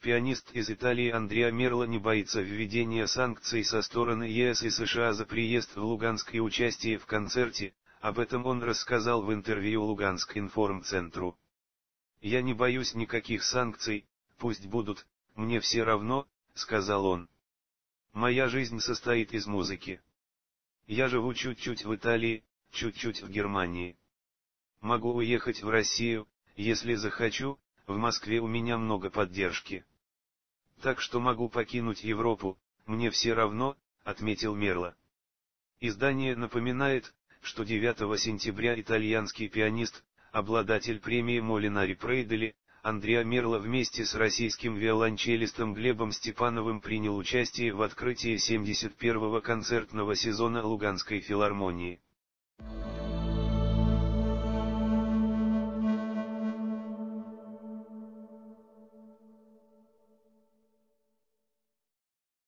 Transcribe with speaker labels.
Speaker 1: Пианист из Италии Андреа Мерло не боится введения санкций со стороны ЕС и США за приезд в Луганск и участие в концерте. Об этом он рассказал в интервью Луганск информцентру. «Я не боюсь никаких санкций, пусть будут, мне все равно», — сказал он. «Моя жизнь состоит из музыки. Я живу чуть-чуть в Италии, чуть-чуть в Германии. Могу уехать в Россию, если захочу, в Москве у меня много поддержки. Так что могу покинуть Европу, мне все равно», — отметил Мерло. Издание напоминает, что 9 сентября итальянский пианист, обладатель премии Молинари Прейдели, Андреа Мерло вместе с российским виолончелистом Глебом Степановым принял участие в открытии 71-го концертного сезона Луганской филармонии.